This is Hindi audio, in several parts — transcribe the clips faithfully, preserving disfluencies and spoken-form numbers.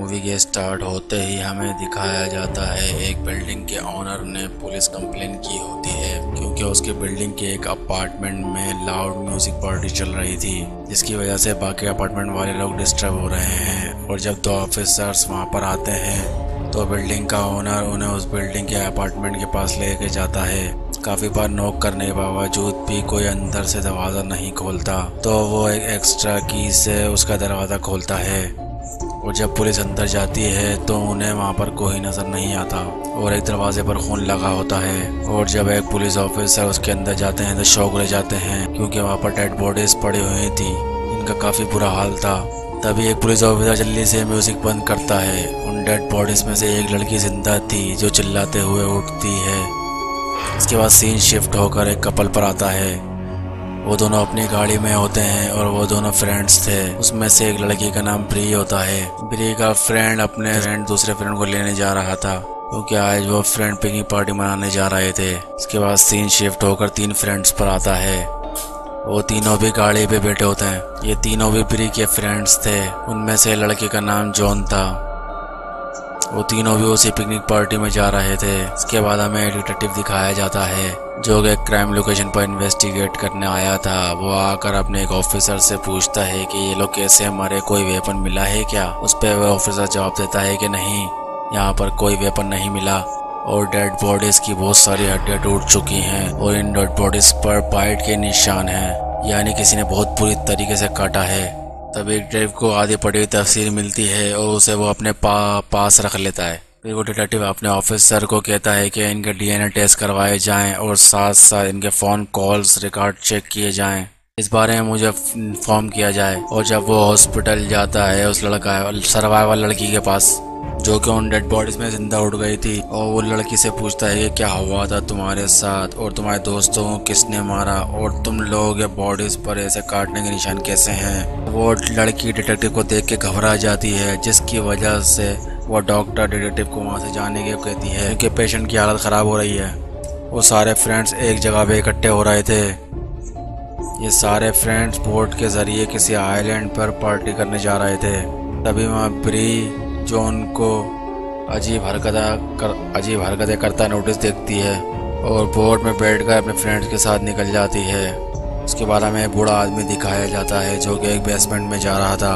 मूवी के स्टार्ट होते ही हमें दिखाया जाता है एक बिल्डिंग के ओनर ने पुलिस कंप्लेन की होती है क्योंकि उसके बिल्डिंग के एक अपार्टमेंट में लाउड म्यूजिक पार्टी चल रही थी, जिसकी वजह से बाकी अपार्टमेंट वाले लोग डिस्टर्ब हो रहे हैं। और जब दो ऑफिसर्स वहां पर आते हैं तो बिल्डिंग का ओनर उन्हें उस बिल्डिंग के अपार्टमेंट के पास लेके जाता है। काफ़ी बार नॉक करने के बावजूद भी कोई अंदर से दरवाज़ा नहीं खोलता, तो वो एक एक्स्ट्रा की से उसका दरवाज़ा खोलता है। और जब पुलिस अंदर जाती है तो उन्हें वहाँ पर कोई नज़र नहीं आता और एक दरवाजे पर खून लगा होता है। और जब एक पुलिस ऑफिसर उसके अंदर जाते हैं तो शौक रह जाते हैं क्योंकि वहाँ पर डेड बॉडीज पड़ी हुई थी, इनका काफ़ी बुरा हाल था। तभी एक पुलिस ऑफिसर जल्दी से म्यूजिक बंद करता है। उन डेड बॉडीज में से एक लड़की जिंदा थी जो चिल्लाते हुए उठती है। इसके बाद सीन शिफ्ट होकर एक कपल पर आता है। वो दोनों अपनी गाड़ी में होते हैं और वो दोनों फ्रेंड्स थे। उसमें से एक लड़की का नाम ब्री होता है। ब्री का फ्रेंड अपने फ्रेंड दूसरे फ्रेंड को लेने जा रहा था क्योंकि आज वो फ्रेंड पिकनिक पार्टी मनाने जा रहे थे। इसके बाद सीन शिफ्ट होकर तीन फ्रेंड्स पर आता है। वो तीनों भी गाड़ी पे बैठे होते हैं। ये तीनों भी ब्री के फ्रेंड्स थे। उनमें से लड़के का नाम जॉन था। वो तीनों भी उसी पिकनिक पार्टी में जा रहे थे। इसके बाद हमें एक डिटेक्टिव दिखाया जाता है जो कि क्राइम लोकेशन पर इन्वेस्टिगेट करने आया था। वो आकर अपने एक ऑफिसर से पूछता है कि ये लोग कैसे मरे, कोई वेपन मिला है क्या। उस पर वह ऑफिसर जवाब देता है कि नहीं, यहाँ पर कोई वेपन नहीं मिला और डेड बॉडीज की बहुत सारी हड्डियाँ टूट चुकी हैं और इन डेड बॉडीज पर बाइट के निशान हैं, यानी किसी ने बहुत बुरी तरीके से काटा है। तभी डिटेक्टिव को आधी पड़ी हुई तस्वीर मिलती है और उसे वो अपने पा, पास रख लेता है। फिर वो डिटेक्टिव अपने ऑफिसर को कहता है कि इनके डीएनए टेस्ट करवाए जाएं और साथ साथ इनके फ़ोन कॉल्स रिकॉर्ड चेक किए जाएं। इस बारे में मुझे इन्फॉर्म किया जाए। और जब वो हॉस्पिटल जाता है उस लड़का सर्वाइवल लड़की के पास जो कि उन डेड बॉडीज में जिंदा उठ गई थी, और वो लड़की से पूछता है कि क्या हुआ था तुम्हारे साथ और तुम्हारे दोस्तों को किसने मारा और तुम लोगों के बॉडीज पर ऐसे काटने के निशान कैसे हैं। वो लड़की डिटेक्टिव को देख के घबरा जाती है, जिसकी वजह से वो डॉक्टर डिटेक्टिव को वहाँ से जाने के कहती है कि पेशेंट की हालत ख़राब हो रही है। वो सारे फ्रेंड्स एक जगह पे इकट्ठे हो रहे थे। ये सारे फ्रेंड्स बोट के ज़रिए किसी आइलैंड पर पार्टी करने जा रहे थे। तभी वहाँ ब्री जो उनको अजीब हरकतें कर अजीब हरकतें करता नोटिस देखती है और बोट में बैठकर अपने फ्रेंड्स के साथ निकल जाती है। उसके बाद हमें एक बूढ़ा आदमी दिखाया जाता है जो कि एक बेसमेंट में जा रहा था।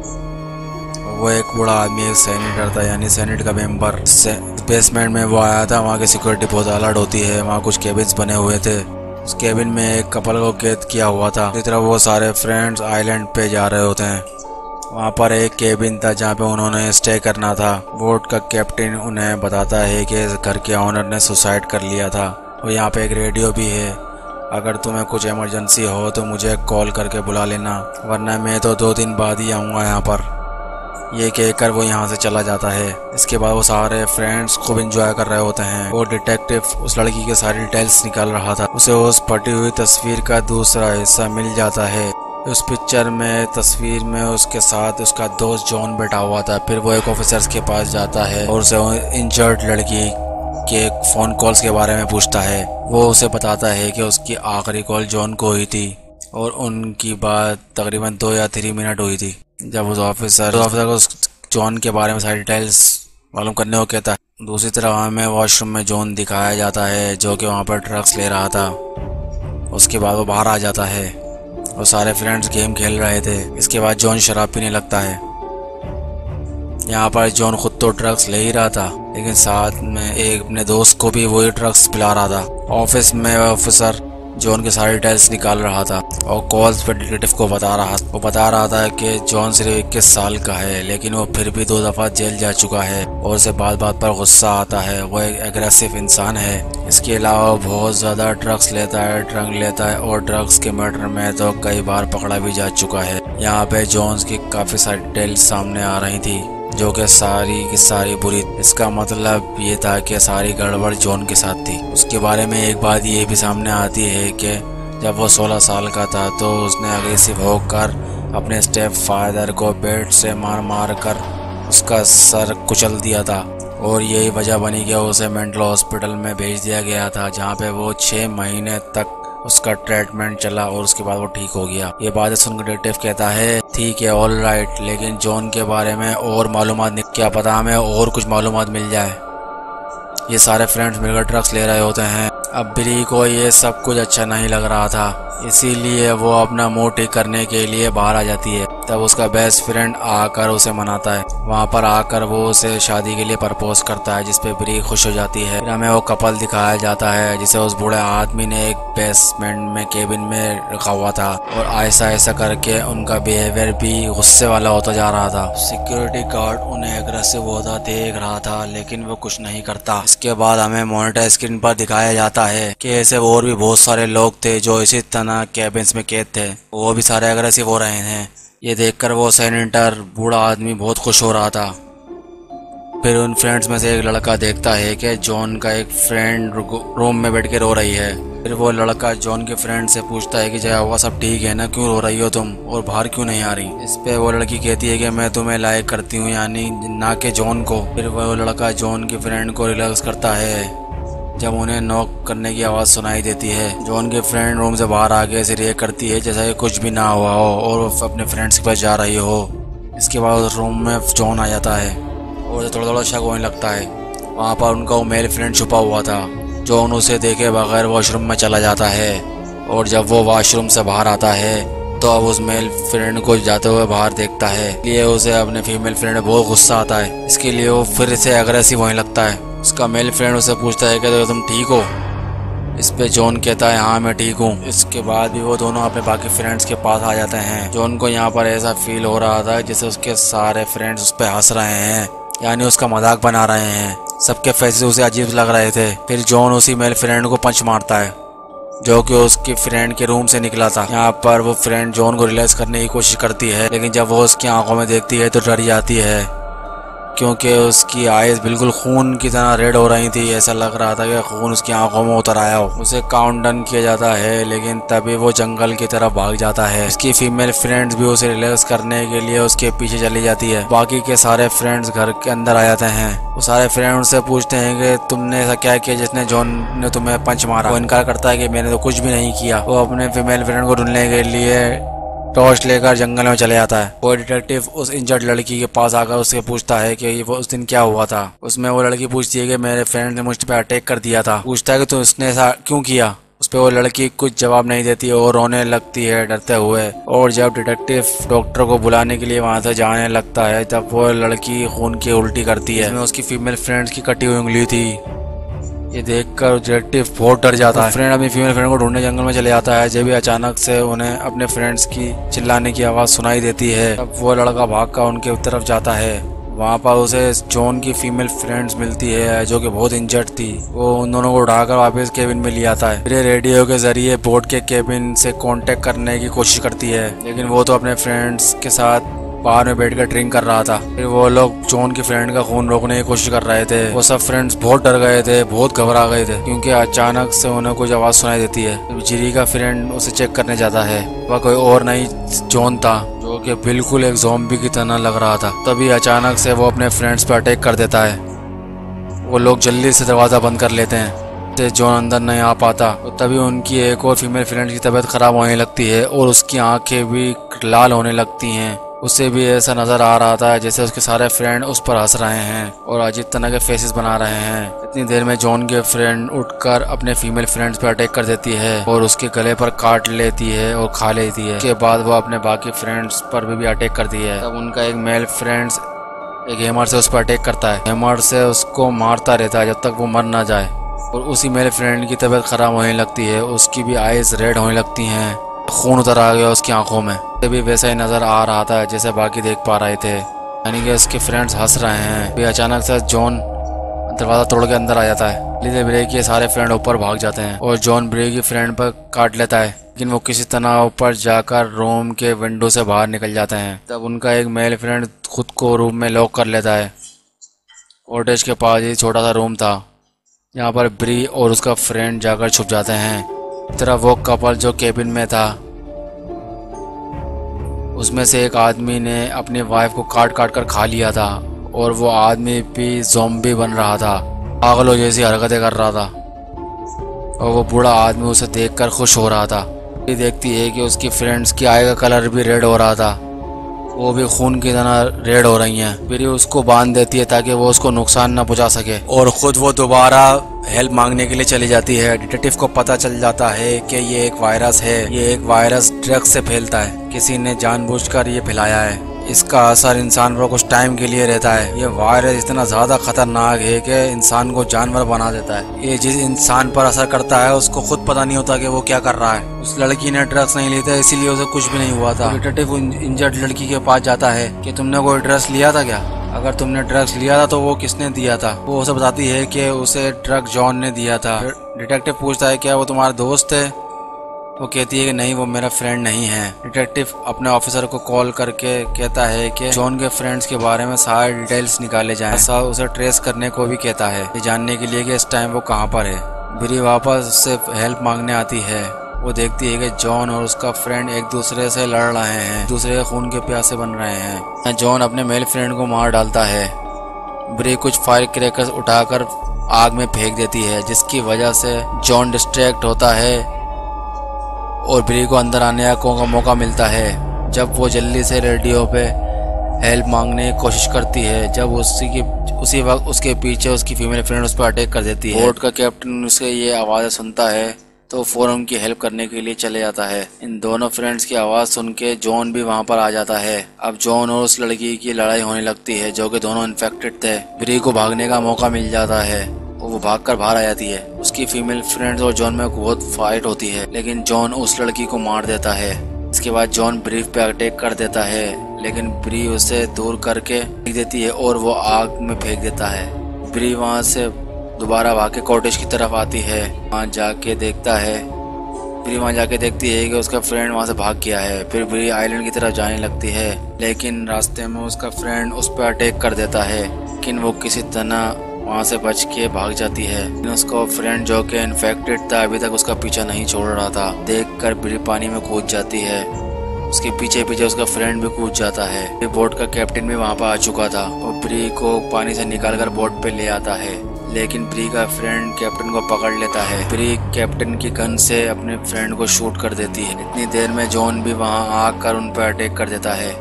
वो एक बूढ़ा आदमी एक सेनेटर था, यानी सेनेट का मेंबर। बेसमेंट में वो आया था। वहाँ की सिक्योरिटी बहुत अलर्ट होती है। वहाँ कुछ केबिन्स बने हुए थे। उस केबिन में एक कपल को कैद किया हुआ था। इस तरह वो सारे फ्रेंड्स आइलैंड पे जा रहे होते हैं। वहाँ पर एक केबिन था जहाँ पे उन्होंने स्टे करना था। बोट का कैप्टन उन्हें बताता है कि इस घर के ओनर ने सुसाइड कर लिया था और यहाँ पे एक रेडियो भी है। अगर तुम्हें कुछ इमरजेंसी हो तो मुझे कॉल करके बुला लेना, वरना मैं तो दो दिन बाद ही आऊँगा यहाँ पर। ये कहकर वो यहाँ से चला जाता है। इसके बाद वो सारे फ्रेंड्स खूब एंजॉय कर रहे होते हैं। वो डिटेक्टिव उस लड़की के सारी डिटेल्स निकाल रहा था। उसे उस फटी हुई तस्वीर का दूसरा हिस्सा मिल जाता है। उस पिक्चर में तस्वीर में उसके साथ उसका दोस्त जॉन बैठा हुआ था। फिर वो एक ऑफिसर्स के पास जाता है और उसे इंजर्ड लड़की के फ़ोन कॉल्स के बारे में पूछता है। वो उसे बताता है कि उसकी आखिरी कॉल जॉन को हुई थी और उनकी बात तकरीबन दो या तीन मिनट हुई थी। जब उस ऑफिसर ऑफिसर को जॉन के बारे में सारी डिटेल्स मालूम करने को कहता है। दूसरी तरफ हमें वॉशरूम में जॉन दिखाया जाता है जो कि वहाँ पर ड्रग्स ले रहा था। उसके बाद वो बाहर आ जाता है। वो सारे फ्रेंड्स गेम खेल रहे थे। इसके बाद जॉन शराब पीने लगता है। यहाँ पर जॉन खुद तो ड्रग्स ले ही रहा था, लेकिन साथ में एक अपने दोस्त को भी वही ड्रग्स पिला रहा था। ऑफिस में ऑफिसर जॉन के सारे डिटेल्स निकाल रहा था और कॉल्स पर डिटेक्टिव को बता रहा वो बता रहा था कि जॉन सिर्फ इक्कीस साल का है, लेकिन वो फिर भी दो दफ़ा जेल जा चुका है और उसे बात बात पर गुस्सा आता है। वो एक एग्रेसिव इंसान है। इसके अलावा बहुत ज़्यादा ड्रग्स लेता है, ड्रग लेता है और ड्रग्स के मैटर में तो कई बार पकड़ा भी जा चुका है। यहाँ पे जॉन्स की काफ़ी सारी डिटेल्स सामने आ रही थी जो कि सारी की सारी बुरी। इसका मतलब ये था कि सारी गड़बड़ जॉन के साथ थी। उसके बारे में एक बात ये भी सामने आती है कि जब वो सोलह साल का था तो उसने अग्रेसिव होकर अपने स्टेप फादर को बेड से मार मार कर उसका सर कुचल दिया था और यही वजह बनी कि उसे मेंटल हॉस्पिटल में भेज दिया गया था, जहाँ पे वो छः महीने तक उसका ट्रीटमेंट चला और उसके बाद वो ठीक हो गया। ये बात सुनकर डिटेक्टिव कहता है ठीक है ऑल राइट, लेकिन जॉन के बारे में और मालूमात नहीं, क्या पता हमें और कुछ मालूमात मिल जाए। ये सारे फ्रेंड्स मिलकर ड्रग्स ले रहे होते हैं। अब ब्री को ये सब कुछ अच्छा नहीं लग रहा था, इसीलिए वो अपना मूड ठीक करने के लिए बाहर आ जाती है। तब उसका बेस्ट फ्रेंड आकर उसे मनाता है। वहाँ पर आकर वो उसे शादी के लिए प्रपोज करता है, जिसपे ब्री खुश हो जाती है। फिर हमें वो कपल दिखाया जाता है जिसे उस बूढ़े आदमी ने एक बेसमेंट में केबिन में रखा हुआ था, और ऐसा ऐसा करके उनका बिहेवियर भी गुस्से वाला होता जा रहा था। सिक्योरिटी गार्ड उन्हें एग्रेसिव होता देख रहा था, लेकिन वो कुछ नहीं करता। इसके बाद हमें मॉनिटर स्क्रीन पर दिखाया जाता है कि ऐसे और भी बहुत सारे लोग थे जो इसी तरह कैबिन्स में कैद थे, वो भी सारे अग्रेसिव हो रहे हैं। ये देखकर वो सेनेटर बूढ़ा आदमी बहुत खुश हो रहा था। फिर उन फ्रेंड्स में से एक लड़का देखता है कि जॉन का एक फ्रेंड रूम में बैठ के रो रही है। फिर वो लड़का जॉन के फ्रेंड से पूछता है कि जया हुआ सब ठीक है ना, क्यों रो रही हो तुम और बाहर क्यों नहीं आ रही। इस पे वो लड़की कहती है कि मैं तुम्हें लाइक करती हूँ, यानी ना कि जॉन को। फिर वो लड़का जॉन के फ्रेंड को रिलैक्स करता है जब उन्हें नॉक करने की आवाज़ सुनाई देती है। जॉन के फ्रेंड रूम से बाहर आके ऐसे रिएक्ट करती है जैसा कि कुछ भी ना हुआ हो और वो अपने फ्रेंड्स के पास जा रही हो। इसके बाद रूम में जॉन आ जाता है और थोड़ा थोड़ा शक होने लगता है। वहाँ पर उनका वो मेल फ्रेंड छुपा हुआ था। जॉन उसे देखे बगैर वॉशरूम में चला जाता है, और जब वो वॉशरूम से बाहर आता है तो अब उस मेल फ्रेंड को जाते हुए बाहर देखता है। इसलिए उसे अपने फीमेल फ्रेंड में बहुत गुस्सा आता है। इसके लिए वो फिर से एग्रेसिव होने लगता है। उसका मेल फ्रेंड उसे पूछता है कि तो तुम ठीक हो। इस पे जॉन कहता है हाँ मैं ठीक हूँ। इसके बाद भी वो दोनों अपने बाकी फ्रेंड्स के पास आ जाते हैं। जॉन को यहाँ पर ऐसा फील हो रहा था जैसे उसके सारे फ्रेंड्स उस पर हंस रहे हैं, यानी उसका मजाक बना रहे हैं। सबके फेसेस उसे अजीब लग रहे थे। फिर जॉन उसी मेल फ्रेंड को पंच मारता है जो कि उसकी फ्रेंड के रूम से निकला था। यहाँ पर वो फ्रेंड जॉन को रिलैक्स करने की कोशिश करती है, लेकिन जब वो उसकी आंखों में देखती है तो डर जाती है, क्योंकि उसकी आईज बिल्कुल खून की तरह रेड हो रही थी। ऐसा लग रहा था कि खून उसकी आंखों में उतर आया हो। उसे काउंट डाउन किया जाता है, लेकिन तभी वो जंगल की तरफ भाग जाता है। उसकी फीमेल फ्रेंड्स भी उसे रिलैक्स करने के लिए उसके पीछे चली जाती है। बाकी के सारे फ्रेंड्स घर के अंदर आ जाते हैं। वो सारे फ्रेंड उनसे पूछते हैं कि तुमने ऐसा क्या किया जिसने जॉन ने तुम्हें पंच मारा। वो इनकार करता है कि मैंने तो कुछ भी नहीं किया। वो अपने फीमेल फ्रेंड को ढूंढने के लिए टॉर्च लेकर जंगल में चले जाता है। वो डिटेक्टिव उस इंजर्ड लड़की के पास आकर उससे पूछता है कि वो उस दिन क्या हुआ था। उसमें वो लड़की पूछती है कि मेरे फ्रेंड ने मुझ पर अटैक कर दिया था। पूछता है कि तो उसने ऐसा क्यों किया। उस पर वो लड़की कुछ जवाब नहीं देती और रोने लगती है डरते हुए। और जब डिटेक्टिव डॉक्टर को बुलाने के लिए वहां से जाने लगता है तब वो लड़की खून की उल्टी करती है। इसमें उसकी फीमेल फ्रेंड्स की कटी हुई उंगली थी। ये देखकर डिटेक्टिव बहुत डर जाता है। फ्रेंड अपनी फीमेल फ्रेंड को ढूंढने जंगल में चले जाता है। जब भी अचानक से उन्हें अपने फ्रेंड्स की चिल्लाने की आवाज़ सुनाई देती है, तब वो लड़का भागकर उनके तरफ जाता है। वहाँ पर उसे जॉन की फीमेल फ्रेंड्स मिलती है जो कि बहुत इंजर्ड थी। वो उन दोनों को उठाकर वापस केबिन में ले आता है। फिर रेडियो के जरिए बोट के केबिन से कांटेक्ट करने की कोशिश करती है, लेकिन वो तो अपने फ्रेंड्स के साथ बाहर में बैठकर ड्रिंक कर रहा था। फिर वो लोग जॉन की फ्रेंड का खून रोकने की कोशिश कर रहे थे। वो सब फ्रेंड्स बहुत डर गए थे, बहुत घबरा गए थे, क्योंकि अचानक से उन्हें कुछ आवाज़ सुनाई देती है। जिरी का फ्रेंड उसे चेक करने जाता है। वह कोई और नहीं जॉन था, जो कि बिल्कुल एक ज़ॉम्बी की तरह लग रहा था। तभी अचानक से वो अपने फ्रेंड्स पर अटैक कर देता है। वो लोग जल्दी से दरवाज़ा बंद कर लेते हैं से जॉन अंदर नहीं आ पाता। तो तभी उनकी एक और फीमेल फ्रेंड की तबीयत खराब होने लगती है और उसकी आंखें भी लाल होने लगती हैं। उसे भी ऐसा नजर आ रहा था जैसे उसके सारे फ्रेंड उस पर हंस रहे हैं और अजीब तरह के फेसेस बना रहे हैं। इतनी देर में जॉन के फ्रेंड उठकर अपने फीमेल फ्रेंड्स पर अटैक कर देती है और उसके गले पर काट लेती है और खा लेती है। उसके बाद वो अपने बाकी फ्रेंड्स पर भी, भी अटैक करती है। तब उनका एक मेल फ्रेंड्स एक हैमर से उस पर अटैक करता है। हैमर से उसको मारता रहता है जब तक वो मर ना जाए। और उसी मेल फ्रेंड की तबीयत खराब होने लगती है। उसकी भी आईज रेड होने लगती हैं, खून उतर आ गया उसकी आंखों में। ये भी वैसा ही नजर आ रहा था जैसे बाकी देख पा रहे थे, यानी कि उसके फ्रेंड्स हंस रहे हैं। फिर अचानक से जॉन दरवाजा तोड़ के अंदर आ जाता है। लीडर ब्रे के सारे फ्रेंड ऊपर भाग जाते हैं और जॉन ब्रे की फ्रेंड पर काट लेता है, लेकिन वो किसी तरह ऊपर जाकर रूम के विंडो से बाहर निकल जाते हैं। तब उनका एक मेल फ्रेंड खुद को रूम में लॉक कर लेता है। कॉटेज के पास ही छोटा सा रूम था, यहाँ पर ब्री और उसका फ्रेंड जाकर छुप जाते हैं। तरफ वो कपल जो केबिन में था, उसमें से एक आदमी ने अपनी वाइफ को काट काट कर खा लिया था और वो आदमी भी ज़ॉम्बी बन रहा था, पागलों जैसी हरकतें कर रहा था। और वो बूढ़ा आदमी उसे देखकर खुश हो रहा था। ये देखती है कि उसकी फ्रेंड्स की आई का कलर भी रेड हो रहा था, वो भी खून की तरह रेड हो रही हैं। फिर उसको बांध देती है ताकि वो उसको नुकसान ना पहुंचा सके और खुद वो दोबारा हेल्प मांगने के लिए चली जाती है। डिटेक्टिव को पता चल जाता है कि ये एक वायरस है, ये एक वायरस ड्रग से फैलता है, किसी ने जानबूझकर ये फैलाया है। इसका असर इंसान पर कुछ टाइम के लिए रहता है। ये वायरस इतना ज्यादा खतरनाक है कि इंसान को जानवर बना देता है। ये जिस इंसान पर असर करता है उसको खुद पता नहीं होता कि वो क्या कर रहा है। उस लड़की ने ड्रग्स नहीं ली था, इसीलिए उसे कुछ भी नहीं हुआ था। डिटेक्टिव इंजर्ड लड़की के पास जाता है कि तुमने कोई ड्रग्स लिया था क्या? अगर तुमने ड्रग्स लिया था तो वो किसने दिया था? वो उसे बताती है कि उसे ड्रग जॉन ने दिया था। डिटेक्टिव पूछता है क्या वो तुम्हारा दोस्त है? वो कहती है कि नहीं, वो मेरा फ्रेंड नहीं है। डिटेक्टिव अपने ऑफिसर को कॉल करके कहता है कि जॉन के फ्रेंड्स के बारे में सारे डिटेल्स निकाले जाएं। साथ उसे ट्रेस करने को भी कहता है, ये जानने के लिए कि इस टाइम वो कहाँ पर है। ब्री वापस उससे हेल्प मांगने आती है। वो देखती है कि जॉन और उसका फ्रेंड एक दूसरे से लड़ रहे हैं, दूसरे के खून के प्यासे बन रहे हैं। जॉन अपने मेल फ्रेंड को मार डालता है। ब्री कुछ फायर क्रैकर्स उठाकर आग में फेंक देती है, जिसकी वजह से जॉन डिस्ट्रैक्ट होता है और ब्री को अंदर आने का मौका मिलता है। जब वो जल्दी से रेडियो पे हेल्प मांगने की कोशिश करती है, जब उसी की उसी वक्त उसके पीछे उसकी फीमेल फ्रेंड उस पर अटैक कर देती है। बोट का कैप्टन उसके ये आवाज़ सुनता है तो फौरन उनकी हेल्प करने के लिए चले जाता है। इन दोनों फ्रेंड्स की आवाज़ सुन के जॉन भी वहाँ पर आ जाता है। अब जॉन और उस लड़की की लड़ाई होने लगती है जो कि दोनों इन्फेक्टेड थे। ब्री को भागने का मौका मिल जाता है, वो भागकर बाहर आ जाती है। उसकी फीमेल फ्रेंड्स और जॉन में बहुत फाइट होती है, लेकिन जॉन उस लड़की को मार देता है। इसके बाद जॉन ब्री पे अटैक कर देता है, लेकिन ब्री उसे दूर करके फेंक देती है और वो आग में फेंक देता है। ब्री वहाँ से दोबारा भाग के कॉटेज की तरफ आती है। वहाँ जाके देखता है ब्री वहाँ जाके देखती है कि उसका फ्रेंड वहाँ से भाग गया है। फिर ब्री आइलैंड की तरफ जाने लगती है, लेकिन रास्ते में उसका फ्रेंड उस पर अटैक कर देता है, लेकिन वो किसी तरह वहाँ से बच के भाग जाती है। उसका फ्रेंड जो कि इन्फेक्टेड था अभी तक उसका पीछा नहीं छोड़ रहा था। देखकर ब्री पानी में कूद जाती है, उसके पीछे पीछे उसका फ्रेंड भी कूद जाता है। बोट का कैप्टन भी वहाँ पर आ चुका था और ब्री को पानी से निकालकर बोट पे ले आता है, लेकिन ब्री का फ्रेंड कैप्टन को पकड़ लेता है। ब्री कैप्टन की गन से अपने फ्रेंड को शूट कर देती है। इतनी देर में जॉन भी वहाँ आकर उन पर अटैक कर देता है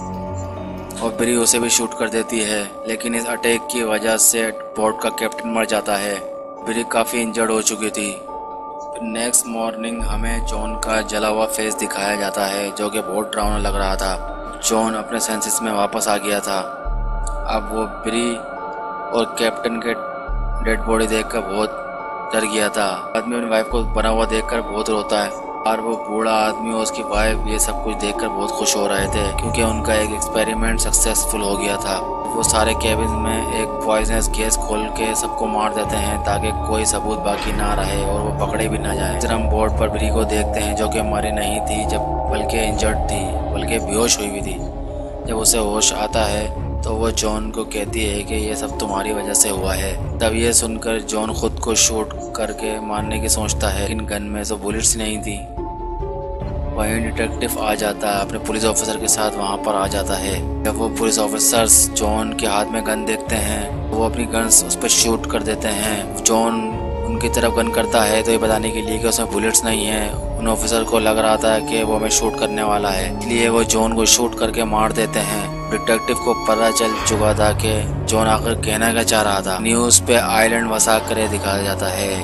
और ब्री उसे भी शूट कर देती है, लेकिन इस अटैक की वजह से बोट का कैप्टन मर जाता है। ब्री काफ़ी इंजर्ड हो चुकी थी। नेक्स्ट मॉर्निंग हमें जॉन का जला हुआ फेस दिखाया जाता है जो कि बहुत डरावना लग रहा था। जॉन अपने सेंसेस में वापस आ गया था। अब वो ब्री और कैप्टन के डेड बॉडी देखकर बहुत डर गया था। आदमी अपनी वाइफ को बना हुआ देखकर बहुत रोता है और वो बूढ़ा आदमी और उसकी वाइफ ये सब कुछ देखकर बहुत खुश हो रहे थे क्योंकि उनका एक एक्सपेरिमेंट सक्सेसफुल हो गया था। वो सारे केबिन में एक पॉइजनस गैस खोल के सबको मार देते हैं ताकि कोई सबूत बाकी ना रहे और वो पकड़े भी ना जाए। फिर हम बोर्ड पर ब्री को देखते हैं जो कि मरी नहीं थी, जब बल्कि इंजर्ड थी, बल्कि बेहोश हुई हुई थी। जब उसे होश आता है तो वो जॉन को कहती है कि ये सब तुम्हारी वजह से हुआ है। तब ये सुनकर जॉन खुद को शूट करके मारने की सोचता है, लेकिन गन में तो बुलेट्स नहीं थी। वहीं डिटेक्टिव आ जाता है, अपने पुलिस ऑफिसर के साथ वहाँ पर आ जाता है। जब वो पुलिस ऑफिसर्स जॉन के हाथ में गन देखते हैं वो अपनी गन्स उस पर शूट कर देते हैं। जॉन उनकी तरफ गन करता है तो ये बताने के लिए कि उसमें बुलेट्स नहीं है। उन ऑफिसर को लग रहा था कि वो हमें शूट करने वाला है, इसलिए वो जॉन को शूट करके मार देते हैं। डिटेक्टिव को पता चल चुका था कि जॉन आखिर कहना क्या चाह रहा था। न्यूज़ पे आइलैंड वसा कर दिखाया जाता है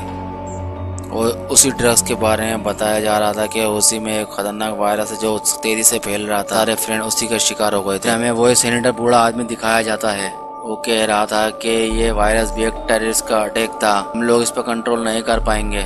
और उसी ड्रग्स के बारे में बताया जा रहा था कि उसी में एक खतरनाक वायरस है जो तेजी से फैल रहा था। सारे फ्रेंड उसी का शिकार हो गए थे। हमें वो सेनेटर बूढ़ा आदमी दिखाया जाता है, वो कह रहा था कि ये वायरस भी एक टेररिस्ट का अटैक था, हम लोग इस पर कंट्रोल नहीं कर पाएंगे।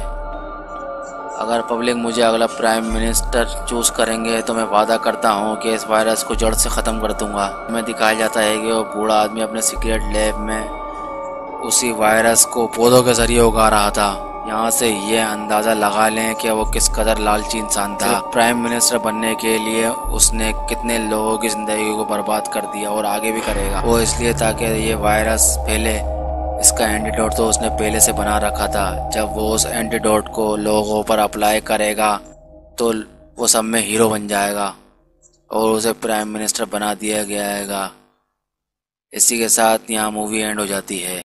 अगर पब्लिक मुझे अगला प्राइम मिनिस्टर चूज करेंगे तो मैं वादा करता हूँ कि इस वायरस को जड़ से ख़त्म कर दूंगा। हमें दिखाया जाता है कि वो बूढ़ा आदमी अपने सीक्रेट लैब में उसी वायरस को पौधों के जरिए उगा रहा था। यहाँ से ये अंदाज़ा लगा लें कि वो किस कदर लालची इंसान था। प्राइम मिनिस्टर बनने के लिए उसने कितने लोगों की ज़िंदगी को बर्बाद कर दिया और आगे भी करेगा। वो इसलिए ताकि ये वायरस फैले, इसका एंटीडोट तो उसने पहले से बना रखा था। जब वो उस एंटीडोट को लोगों पर अप्लाई करेगा तो वो सब में हीरो बन जाएगा और उसे प्राइम मिनिस्टर बना दिया गया है। इसी के साथ यहाँ मूवी एंड हो जाती है।